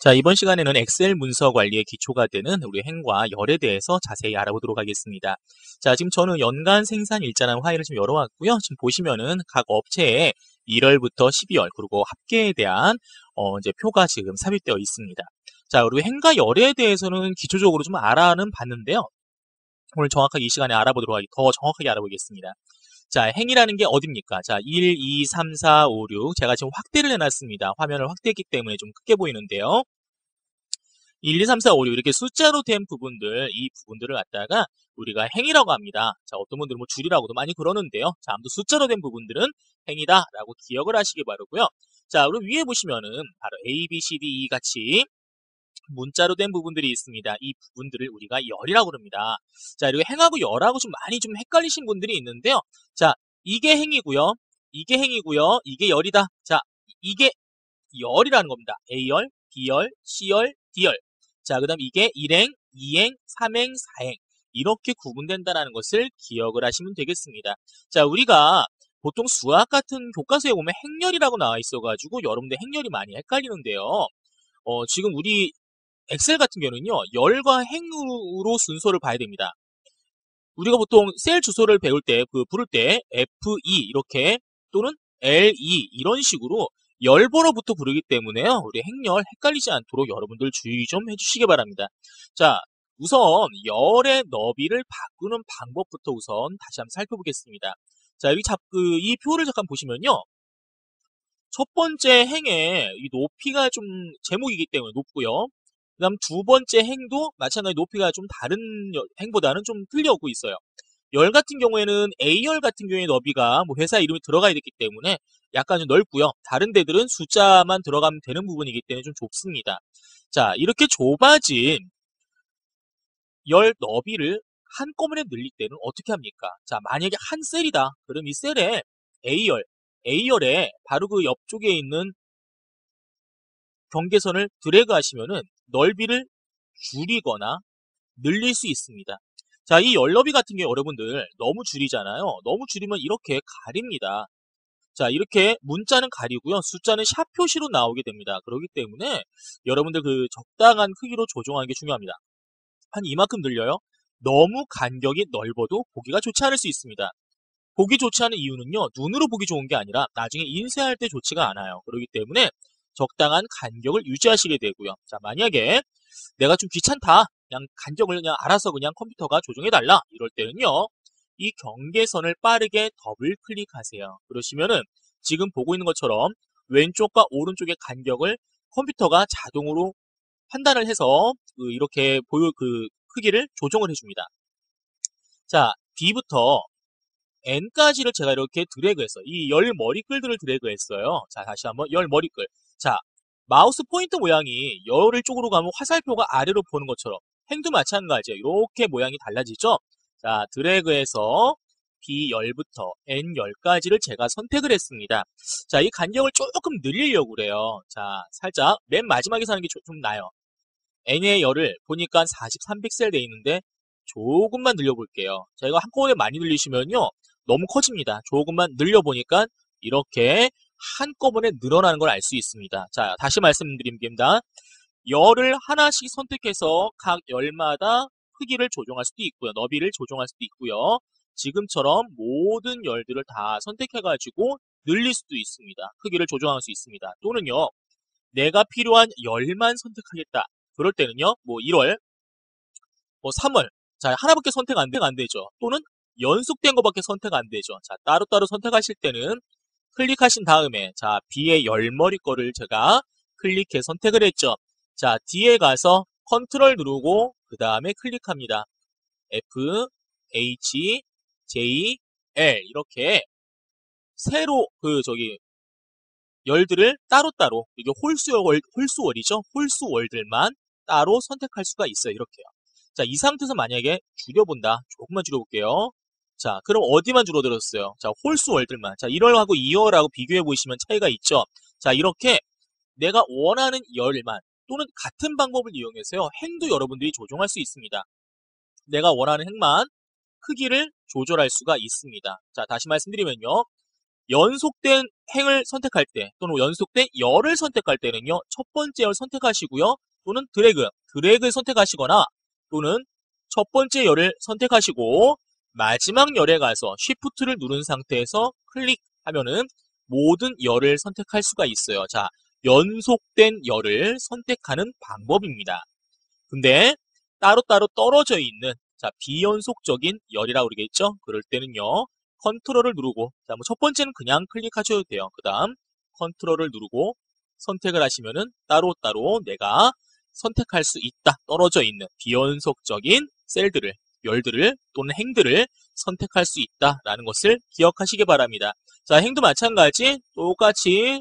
자, 이번 시간에는 엑셀 문서 관리의 기초가 되는 우리 행과 열에 대해서 자세히 알아보도록 하겠습니다. 자, 지금 저는 연간 생산 일자라는 파일을 좀 열어왔고요. 지금 보시면은 각 업체의 1월부터 12월 그리고 합계에 대한 이제 표가 지금 삽입되어 있습니다. 자, 그리고 행과 열에 대해서는 기초적으로 좀 알아는 봤는데요. 오늘 정확하게 이 시간에 더 정확하게 알아보겠습니다. 자, 행이라는 게 어딥니까? 자, 1, 2, 3, 4, 5, 6. 제가 지금 확대를 해놨습니다. 화면을 확대했기 때문에 좀 크게 보이는데요. 1, 2, 3, 4, 5, 6 이렇게 숫자로 된 부분들, 이 부분들을 갖다가 우리가 행이라고 합니다. 자, 어떤 분들은 뭐 줄이라고도 많이 그러는데요. 자, 아무튼 숫자로 된 부분들은 행이다라고 기억을 하시기 바라고요. 자, 그리고 위에 보시면은 바로 A, B, C, D, E 같이 문자로 된 부분들이 있습니다. 이 부분들을 우리가 열이라고 그럽니다. 자, 그리고 행하고 열하고 좀 많이 좀 헷갈리신 분들이 있는데요. 자, 이게 행이고요. 이게 행이고요. 이게 열이다. 자, 이게 열이라는 겁니다. A열, B열, C열, D열. 자, 그 다음 이게 1행, 2행, 3행, 4행. 이렇게 구분된다는 것을 기억을 하시면 되겠습니다. 자, 우리가 보통 수학 같은 교과서에 보면 행렬이라고 나와 있어가지고 여러분들 행렬이 많이 헷갈리는데요. 지금 우리 엑셀 같은 경우는요, 열과 행으로 순서를 봐야 됩니다. 우리가 보통 셀 주소를 배울 때, 부를 때 F2 이렇게 또는 L2 이런 식으로 열 번호부터 부르기 때문에요. 우리 행렬 헷갈리지 않도록 여러분들 주의 좀 해주시기 바랍니다. 자, 우선 열의 너비를 바꾸는 방법부터 우선 다시 한번 살펴보겠습니다. 자, 여기 이 표를 잠깐 보시면요. 첫 번째 행의 이 높이가 좀 제목이기 때문에 높고요. 그 다음 두 번째 행도 마찬가지 높이가 좀 다른 행보다는 좀 틀려오고 있어요. 열 같은 경우에는 A열 같은 경우에 너비가 뭐 회사 이름이 들어가야 되기 때문에 약간 좀 넓고요. 다른 데들은 숫자만 들어가면 되는 부분이기 때문에 좀 좁습니다. 자, 이렇게 좁아진 열 너비를 한꺼번에 늘릴 때는 어떻게 합니까? 자, 만약에 한 셀이다. 그럼 이 셀에 A열에 바로 그 옆쪽에 있는 경계선을 드래그 하시면은 넓이를 줄이거나 늘릴 수 있습니다. 자, 이 열너비 같은 경우 여러분들 너무 줄이잖아요. 너무 줄이면 이렇게 가립니다. 자, 이렇게 문자는 가리고요. 숫자는 샵 표시로 나오게 됩니다. 그렇기 때문에 여러분들 그 적당한 크기로 조정하는 게 중요합니다. 한 이만큼 늘려요. 너무 간격이 넓어도 보기가 좋지 않을 수 있습니다. 보기 좋지 않은 이유는요. 눈으로 보기 좋은 게 아니라 나중에 인쇄할 때 좋지가 않아요. 그렇기 때문에 적당한 간격을 유지하시게 되고요. 자, 만약에 내가 좀 귀찮다. 그냥 간격을 그냥 알아서 그냥 컴퓨터가 조정해달라. 이럴 때는요. 이 경계선을 빠르게 더블 클릭하세요. 그러시면은 지금 보고 있는 것처럼 왼쪽과 오른쪽의 간격을 컴퓨터가 자동으로 판단을 해서 이렇게 크기를 조정을 해줍니다. 자, B부터 N까지를 제가 이렇게 드래그했어요. 이 열 머리글들을 드래그했어요. 자, 다시 한번 열 머리글. 자, 마우스 포인터 모양이 열을 쪽으로 가면 화살표가 아래로 보는 것처럼 행도 마찬가지예요. 이렇게 모양이 달라지죠? 자, 드래그해서 B열부터 N열까지를 제가 선택을 했습니다. 자, 이 간격을 조금 늘리려고 그래요. 자, 살짝 맨 마지막에 사는 게 좀 나아요. N의 열을 보니까 43픽셀 돼 있는데 조금만 늘려볼게요. 자, 이거 한꺼번에 많이 늘리시면요. 너무 커집니다. 조금만 늘려보니까 이렇게 한꺼번에 늘어나는 걸 알 수 있습니다. 자, 다시 말씀드립니다. 열을 하나씩 선택해서 각 열마다 크기를 조정할 수도 있고요. 너비를 조정할 수도 있고요. 지금처럼 모든 열들을 다 선택해가지고 늘릴 수도 있습니다. 크기를 조정할 수 있습니다. 또는요. 내가 필요한 열만 선택하겠다. 그럴 때는요. 뭐 1월, 뭐 3월. 자, 하나밖에 선택 안 되죠. 또는 연속된 것밖에 선택 안 되죠. 자, 따로따로 선택하실 때는 클릭하신 다음에 자, B의 열머리 거를 제가 클릭해 선택을 했죠. 자, D에 가서 컨트롤 누르고 그 다음에 클릭합니다. F, H, J, L 이렇게 세로 열들을 따로따로 이게 홀수월이죠. 홀수월들만 따로 선택할 수가 있어요. 이렇게요. 자, 이 상태에서 만약에 줄여본다. 조금만 줄여볼게요. 자, 그럼 어디만 줄어들었어요? 자, 홀수월들만. 자, 1월하고 2월하고 비교해 보시면 차이가 있죠. 자, 이렇게 내가 원하는 열만 또는 같은 방법을 이용해서요. 행도 여러분들이 조정할 수 있습니다. 내가 원하는 행만 크기를 조절할 수가 있습니다. 자, 다시 말씀드리면요. 연속된 행을 선택할 때 또는 연속된 열을 선택할 때는요. 첫 번째 열 선택하시고요. 또는 드래그 선택하시거나 또는 첫 번째 열을 선택하시고 마지막 열에 가서 쉬프트를 누른 상태에서 클릭하면은 모든 열을 선택할 수가 있어요. 자, 연속된 열을 선택하는 방법입니다. 근데 따로따로 떨어져 있는 자 비연속적인 열이라고 그러겠죠? 그럴 때는요. 컨트롤을 누르고 자, 뭐 첫 번째는 그냥 클릭하셔도 돼요. 그 다음 컨트롤을 누르고 선택을 하시면은 따로따로 내가 선택할 수 있다. 떨어져 있는 비연속적인 셀들을, 열들을 또는 행들을 선택할 수 있다라는 것을 기억하시기 바랍니다. 자, 행도 마찬가지 똑같이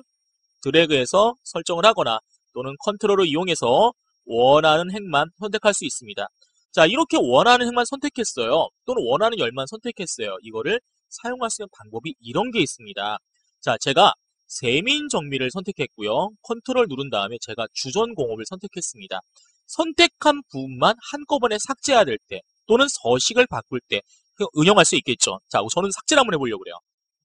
드래그해서 설정을 하거나 또는 컨트롤을 이용해서 원하는 행만 선택할 수 있습니다. 자, 이렇게 원하는 행만 선택했어요. 또는 원하는 열만 선택했어요. 이거를 사용할 수 있는 방법이 이런 게 있습니다. 자, 제가 세민 정밀을 선택했고요. 컨트롤 누른 다음에 제가 주전 공업을 선택했습니다. 선택한 부분만 한꺼번에 삭제해야 될 때 또는 서식을 바꿀 때 응용할 수 있겠죠. 자, 저는 삭제를 한번 해보려고 그래요.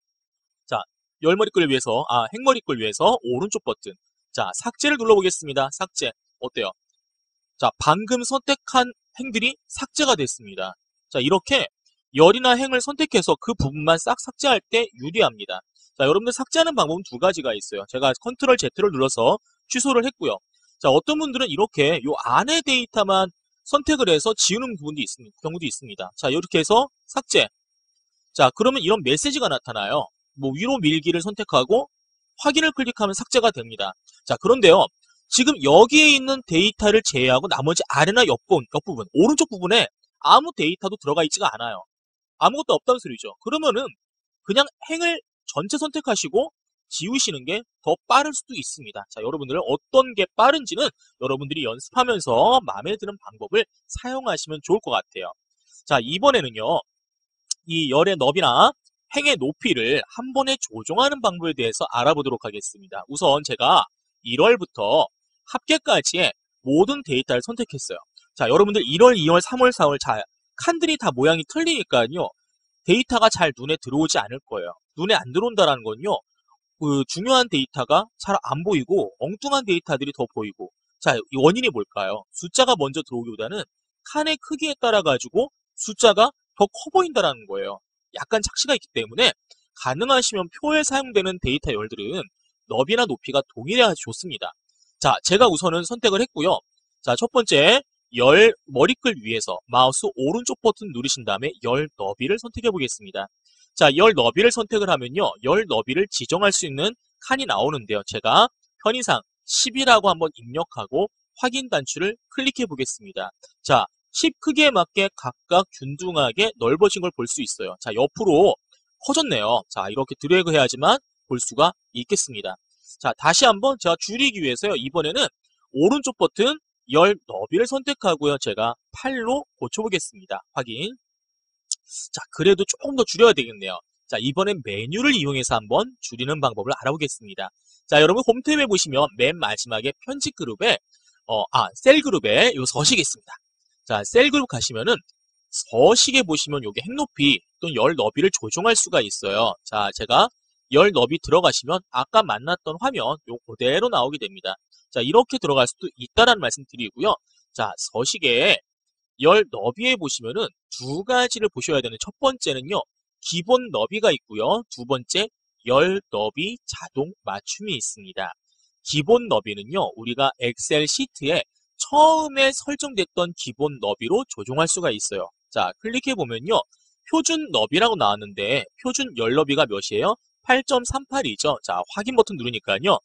자, 열머리글을 위해서, 행머리글 위해서 오른쪽 버튼. 자, 삭제를 눌러보겠습니다. 삭제. 어때요? 자, 방금 선택한 행들이 삭제가 됐습니다. 자, 이렇게 열이나 행을 선택해서 그 부분만 싹 삭제할 때 유리합니다. 자, 여러분들 삭제하는 방법은 두 가지가 있어요. 제가 컨트롤 Z를 눌러서 취소를 했고요. 자, 어떤 분들은 이렇게 요 안에 데이터만 선택을 해서 지우는 경우도 있습니다. 자, 이렇게 해서 삭제. 자, 그러면 이런 메시지가 나타나요. 뭐 위로 밀기를 선택하고 확인을 클릭하면 삭제가 됩니다. 자, 그런데요. 지금 여기에 있는 데이터를 제외하고 나머지 아래나 옆부분, 오른쪽 부분에 아무 데이터도 들어가 있지가 않아요. 아무것도 없다는 소리죠. 그러면은 그냥 행을 전체 선택하시고 지우시는 게 더 빠를 수도 있습니다. 자, 여러분들은 어떤 게 빠른지는 여러분들이 연습하면서 마음에 드는 방법을 사용하시면 좋을 것 같아요. 자, 이번에는요. 이 열의 너비나 행의 높이를 한 번에 조정하는 방법에 대해서 알아보도록 하겠습니다. 우선 제가 1월부터 합계까지의 모든 데이터를 선택했어요. 자, 여러분들 1월, 2월, 3월, 4월 자, 칸들이 다 모양이 틀리니까요. 데이터가 잘 눈에 들어오지 않을 거예요. 눈에 안 들어온다는 건요. 그 중요한 데이터가 잘 안 보이고 엉뚱한 데이터들이 더 보이고 자, 이 원인이 뭘까요? 숫자가 먼저 들어오기보다는 칸의 크기에 따라 가지고 숫자가 더 커 보인다는 거예요. 약간 착시가 있기 때문에 가능하시면 표에 사용되는 데이터 열들은 너비나 높이가 동일해야 좋습니다. 자, 제가 우선은 선택을 했고요. 자, 첫 번째 열 머리글 위에서 마우스 오른쪽 버튼 누르신 다음에 열 너비를 선택해 보겠습니다. 자, 열 너비를 선택을 하면요. 열 너비를 지정할 수 있는 칸이 나오는데요. 제가 편의상 10이라고 한번 입력하고 확인 단추를 클릭해 보겠습니다. 자, 10 크기에 맞게 각각 균등하게 넓어진 걸 볼 수 있어요. 자, 옆으로 커졌네요. 자, 이렇게 드래그 해야지만 볼 수가 있겠습니다. 자, 다시 한번 제가 줄이기 위해서요. 이번에는 오른쪽 버튼 열 너비를 선택하고요. 제가 8로 고쳐보겠습니다. 확인. 자, 그래도 조금 더 줄여야 되겠네요. 자, 이번엔 메뉴를 이용해서 한번 줄이는 방법을 알아보겠습니다. 자, 여러분 홈탭에 보시면 맨 마지막에 편집 그룹에 셀 그룹에 요 서식이 있습니다. 자, 셀 그룹 가시면은 서식에 보시면 요게 행 높이 또는 열 너비를 조정할 수가 있어요. 자, 제가 열 너비 들어가시면 아까 만났던 화면 요 그대로 나오게 됩니다. 자, 이렇게 들어갈 수도 있다라는 말씀 드리고요. 자, 서식에 열 너비에 보시면은 두 가지를 보셔야 되는 첫 번째는요. 기본 너비가 있고요. 두 번째 열 너비 자동 맞춤이 있습니다. 기본 너비는요. 우리가 엑셀 시트에 처음에 설정됐던 기본 너비로 조정할 수가 있어요. 자, 클릭해 보면요. 표준 너비라고 나왔는데 표준 열 너비가 몇이에요? 8.38이죠. 자, 확인 버튼 누르니까요.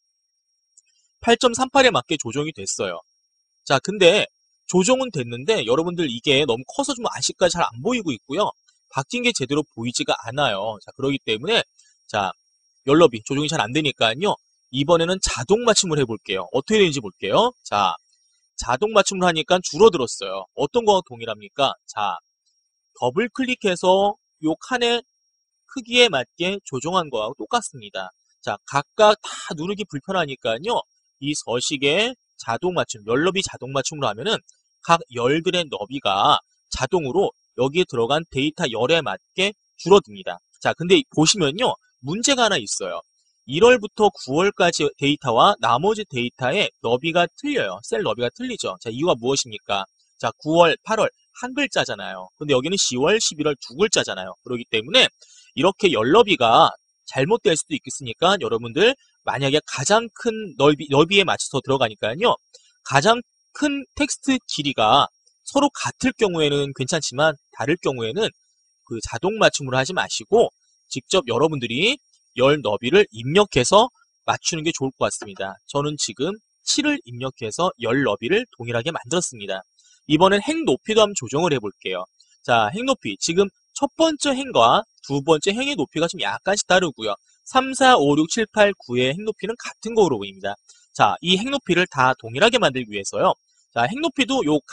8.38에 맞게 조정이 됐어요. 자, 근데 조정은 됐는데 여러분들 이게 너무 커서 좀 아직까지 잘 안 보이고 있고요. 바뀐 게 제대로 보이지가 않아요. 자, 그렇기 때문에 자, 열너비 조정이 잘 안 되니까요. 이번에는 자동 맞춤을 해볼게요. 어떻게 되는지 볼게요. 자, 자동 맞춤을 하니까 줄어들었어요. 어떤 거와 동일합니까? 자, 더블 클릭해서 요 칸의 크기에 맞게 조정한 거하고 똑같습니다. 자, 각각 다 누르기 불편하니까요. 이 서식에 자동 맞춤, 열너비 자동 맞춤으로 하면은 각 열들의 너비가 자동으로 여기에 들어간 데이터 열에 맞게 줄어듭니다. 자, 근데 보시면요. 문제가 하나 있어요. 1월부터 9월까지 데이터와 나머지 데이터의 너비가 틀려요. 셀 너비가 틀리죠. 자, 이유가 무엇입니까? 자, 9월, 8월 한 글자잖아요. 근데 여기는 10월, 11월 두 글자잖아요. 그렇기 때문에 이렇게 열 너비가 잘못될 수도 있겠으니까 여러분들 만약에 가장 큰 너비에 맞춰서 들어가니까요. 가장 큰 텍스트 길이가 서로 같을 경우에는 괜찮지만 다를 경우에는 그 자동 맞춤으로 하지 마시고 직접 여러분들이 열 너비를 입력해서 맞추는 게 좋을 것 같습니다. 저는 지금 7을 입력해서 열 너비를 동일하게 만들었습니다. 이번엔 행 높이도 한번 조정을 해볼게요. 자, 행 높이. 지금 첫 번째 행과 두 번째 행의 높이가 좀 약간씩 다르고요. 3, 4, 5, 6, 7, 8, 9의 행 높이는 같은 거로 보입니다. 자, 이 행 높이를 다 동일하게 만들기 위해서요. 자, 행 높이도 요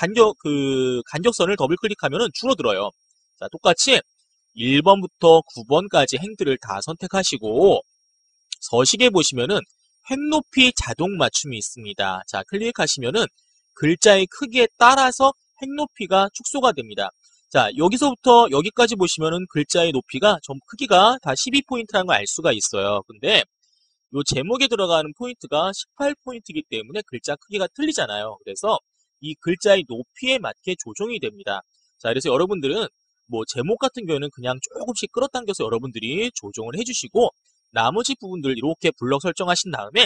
간격선을 더블 클릭하면은 줄어들어요. 자, 똑같이 1번부터 9번까지 행들을 다 선택하시고 서식에 보시면은 행 높이 자동 맞춤이 있습니다. 자, 클릭하시면은 글자의 크기에 따라서 행 높이가 축소가 됩니다. 자, 여기서부터 여기까지 보시면은 글자의 높이가 좀 크기가 다 12포인트라는 걸 알 수가 있어요. 근데 요 제목에 들어가는 포인트가 18포인트이기 때문에 글자 크기가 틀리잖아요. 그래서 이 글자의 높이에 맞게 조정이 됩니다. 자, 그래서 여러분들은 뭐 제목 같은 경우에는 그냥 조금씩 끌어당겨서 여러분들이 조정을 해주시고 나머지 부분들 이렇게 블럭 설정하신 다음에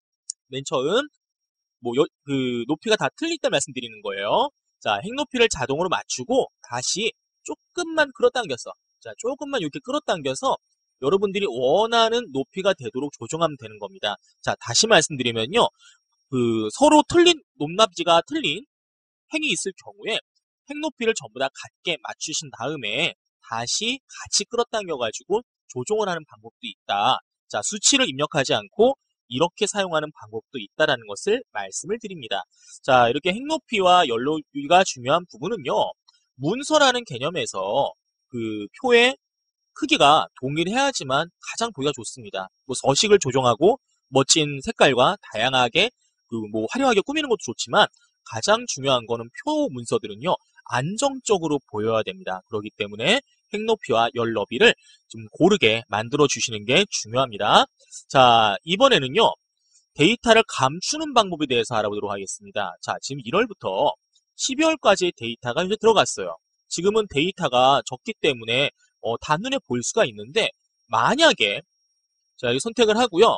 맨 처음 뭐 그 높이가 다 틀리다 말씀드리는 거예요. 자, 행 높이를 자동으로 맞추고 다시 조금만 끌어당겨서 자, 조금만 이렇게 끌어당겨서 여러분들이 원하는 높이가 되도록 조정하면 되는 겁니다. 자, 다시 말씀드리면요. 그 서로 틀린 높낮이가 틀린 행이 있을 경우에 행 높이를 전부 다 같게 맞추신 다음에 다시 같이 끌어당겨 가지고 조정을 하는 방법도 있다. 자, 수치를 입력하지 않고 이렇게 사용하는 방법도 있다라는 것을 말씀을 드립니다. 자, 이렇게 행 높이와 열 높이가 중요한 부분은요. 문서라는 개념에서 그 표의 크기가 동일해야지만 가장 보기가 좋습니다. 뭐 서식을 조정하고 멋진 색깔과 다양하게 그 뭐 화려하게 꾸미는 것도 좋지만 가장 중요한 거는 표 문서들은요. 안정적으로 보여야 됩니다. 그렇기 때문에 행 높이와 열 너비를 좀 고르게 만들어 주시는 게 중요합니다. 자, 이번에는요. 데이터를 감추는 방법에 대해서 알아보도록 하겠습니다. 자, 지금 1월부터 12월까지의 데이터가 이제 들어갔어요. 지금은 데이터가 적기 때문에 다 눈에 보일 수가 있는데 만약에 자, 여기 선택을 하고요.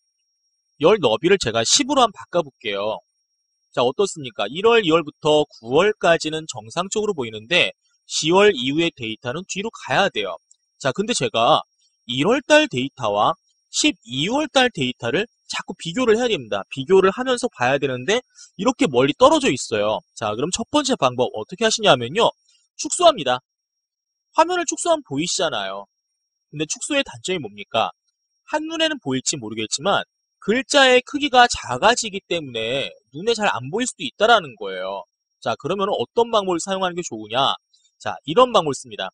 열 너비를 제가 10으로 한번 바꿔볼게요. 자, 어떻습니까? 1월, 2월부터 9월까지는 정상적으로 보이는데 10월 이후의 데이터는 뒤로 가야 돼요. 자, 근데 제가 1월달 데이터와 12월달 데이터를 자꾸 비교를 해야 됩니다. 비교를 하면서 봐야 되는데 이렇게 멀리 떨어져 있어요. 자, 그럼 첫 번째 방법 어떻게 하시냐면요. 축소합니다. 화면을 축소하면 보이시잖아요. 근데 축소의 단점이 뭡니까? 한눈에는 보일지 모르겠지만 글자의 크기가 작아지기 때문에 눈에 잘 안 보일 수도 있다라는 거예요. 자, 그러면 어떤 방법을 사용하는 게 좋으냐? 자, 이런 방법을 씁니다.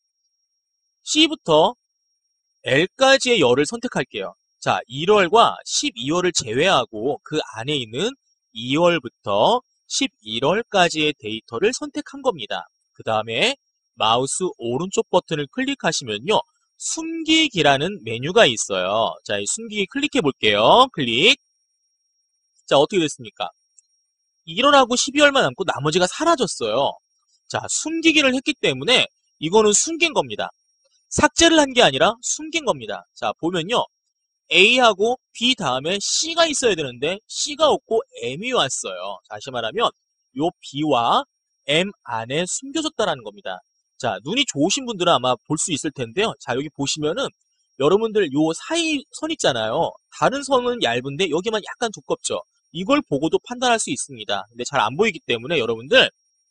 C부터 L까지의 열을 선택할게요. 자, 1월과 12월을 제외하고 그 안에 있는 2월부터 11월까지의 데이터를 선택한 겁니다. 그 다음에 마우스 오른쪽 버튼을 클릭하시면요. 숨기기라는 메뉴가 있어요. 자, 이 숨기기 클릭해 볼게요. 클릭. 자, 어떻게 됐습니까? 1월하고 12월만 남고 나머지가 사라졌어요. 자, 숨기기를 했기 때문에 이거는 숨긴 겁니다. 삭제를 한 게 아니라 숨긴 겁니다. 자, 보면요. A하고 B 다음에 C가 있어야 되는데 C가 없고 M이 왔어요. 다시 말하면 요 B와 M 안에 숨겨졌다라는 겁니다. 자, 눈이 좋으신 분들은 아마 볼 수 있을 텐데요. 자, 여기 보시면은 여러분들 요 사이 선 있잖아요. 다른 선은 얇은데 여기만 약간 두껍죠. 이걸 보고도 판단할 수 있습니다. 근데 잘 안 보이기 때문에 여러분들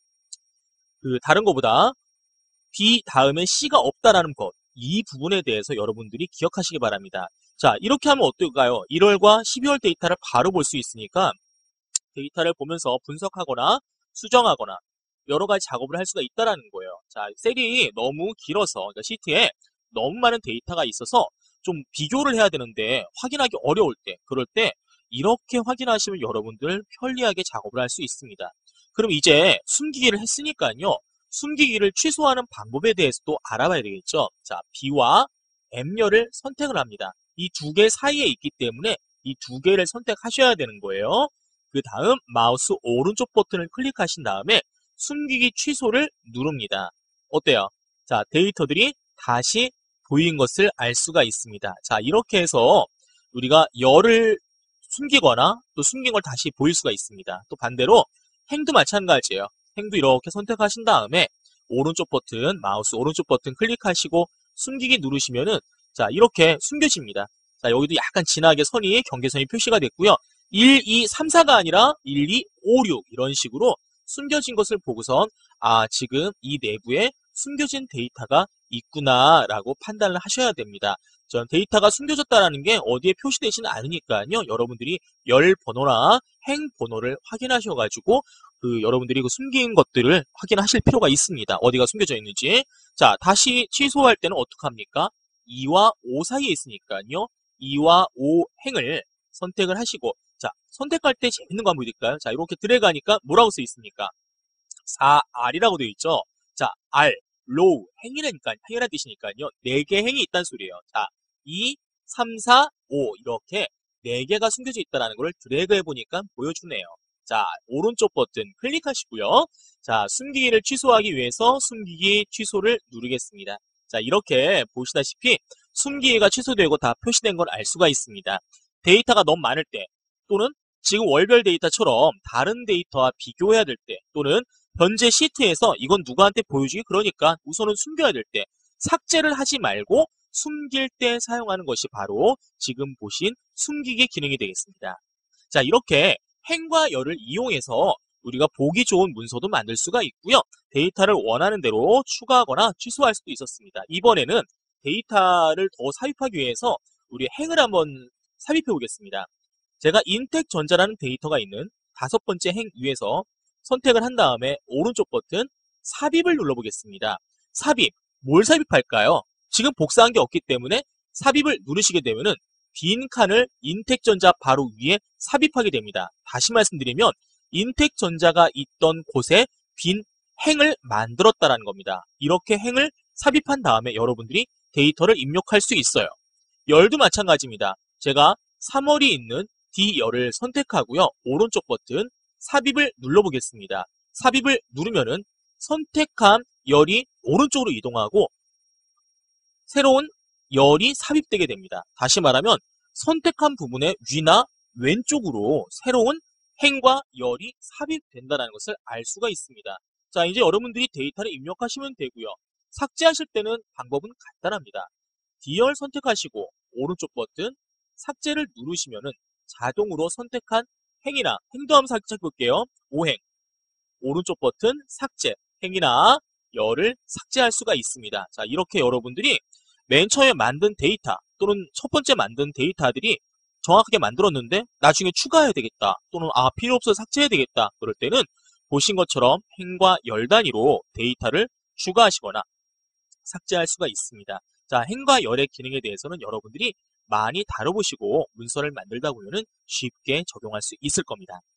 그 다른 거보다 B 다음에 C가 없다라는 것, 이 부분에 대해서 여러분들이 기억하시기 바랍니다. 자, 이렇게 하면 어떨까요? 1월과 12월 데이터를 바로 볼 수 있으니까 데이터를 보면서 분석하거나 수정하거나 여러 가지 작업을 할 수가 있다라는 거예요. 자, 셀이 너무 길어서 그러니까 시트에 너무 많은 데이터가 있어서 좀 비교를 해야 되는데 확인하기 어려울 때, 그럴 때 이렇게 확인하시면 여러분들 편리하게 작업을 할 수 있습니다. 그럼 이제 숨기기를 했으니까요. 숨기기를 취소하는 방법에 대해서도 알아봐야 되겠죠. 자, B와 M열을 선택을 합니다. 이 두 개 사이에 있기 때문에 이 두 개를 선택하셔야 되는 거예요. 그 다음 마우스 오른쪽 버튼을 클릭하신 다음에 숨기기 취소를 누릅니다. 어때요? 자, 데이터들이 다시 보인 것을 알 수가 있습니다. 자, 이렇게 해서 우리가 열을 숨기거나 또 숨긴 걸 다시 보일 수가 있습니다. 또 반대로 행도 마찬가지예요. 행도 이렇게 선택하신 다음에 오른쪽 버튼, 마우스 오른쪽 버튼 클릭하시고 숨기기 누르시면은 자, 이렇게 숨겨집니다. 자, 여기도 약간 진하게 선이, 경계선이 표시가 됐고요. 1, 2, 3, 4가 아니라 1, 2, 5, 6 이런 식으로 숨겨진 것을 보고선 아, 지금 이 내부에 숨겨진 데이터가 있구나라고 판단을 하셔야 됩니다. 전 데이터가 숨겨졌다라는 게 어디에 표시되지는 않으니까요. 여러분들이 열 번호나 행 번호를 확인하셔가지고 여러분들이 그 숨긴 것들을 확인하실 필요가 있습니다. 어디가 숨겨져 있는지. 자, 다시 취소할 때는 어떻게 합니까? 2와 5 사이에 있으니까요. 2와 5 행을 선택을 하시고 자, 선택할 때 재밌는 거 한번 보여드릴까요? 자, 이렇게 드래그하니까 뭐라고 써 있습니까? 4R이라고 되어 있죠. 자, R, 로우, 행이라니까, 행이라는 뜻이니까요. 4개 행이 있다는 소리예요. 자, 2, 3, 4, 5 이렇게 4개가 숨겨져 있다는 걸 드래그 해보니까 보여주네요. 자, 오른쪽 버튼 클릭하시고요. 자, 숨기기를 취소하기 위해서 숨기기 취소를 누르겠습니다. 자, 이렇게 보시다시피 숨기기가 취소되고 다 표시된 걸 알 수가 있습니다. 데이터가 너무 많을 때 또는 지금 월별 데이터처럼 다른 데이터와 비교해야 될 때 또는 현재 시트에서 이건 누구한테 보여주기 그러니까 우선은 숨겨야 될 때 삭제를 하지 말고 숨길 때 사용하는 것이 바로 지금 보신 숨기기 기능이 되겠습니다. 자, 이렇게 행과 열을 이용해서 우리가 보기 좋은 문서도 만들 수가 있고요. 데이터를 원하는 대로 추가하거나 취소할 수도 있었습니다. 이번에는 데이터를 더 삽입하기 위해서 우리 행을 한번 삽입해 보겠습니다. 제가 인텍전자라는 데이터가 있는 5번째 행 위에서 선택을 한 다음에 오른쪽 버튼 삽입을 눌러보겠습니다. 삽입, 뭘 삽입할까요? 지금 복사한 게 없기 때문에 삽입을 누르시게 되면은 빈 칸을 인텍전자 바로 위에 삽입하게 됩니다. 다시 말씀드리면 인텍전자가 있던 곳에 빈 행을 만들었다라는 겁니다. 이렇게 행을 삽입한 다음에 여러분들이 데이터를 입력할 수 있어요. 열도 마찬가지입니다. 제가 3월이 있는 D열을 선택하고요. 오른쪽 버튼 삽입을 눌러보겠습니다. 삽입을 누르면은 선택한 열이 오른쪽으로 이동하고 새로운 열이 삽입되게 됩니다. 다시 말하면 선택한 부분의 위나 왼쪽으로 새로운 행과 열이 삽입된다는 것을 알 수가 있습니다. 자, 이제 여러분들이 데이터를 입력하시면 되고요. 삭제하실 때는 방법은 간단합니다. D열 선택하시고 오른쪽 버튼 삭제를 누르시면은 자동으로 선택한 행이나 행도 한번 살짝 볼게요. 5행 오른쪽 버튼 삭제 행이나 열을 삭제할 수가 있습니다. 자, 이렇게 여러분들이 맨 처음에 만든 데이터 또는 첫 번째 만든 데이터들이 정확하게 만들었는데 나중에 추가해야 되겠다 또는 필요 없어서 삭제해야 되겠다 그럴 때는 보신 것처럼 행과 열 단위로 데이터를 추가하시거나 삭제할 수가 있습니다. 자, 행과 열의 기능에 대해서는 여러분들이 많이 다뤄보시고 문서를 만들다 보면 쉽게 적용할 수 있을 겁니다.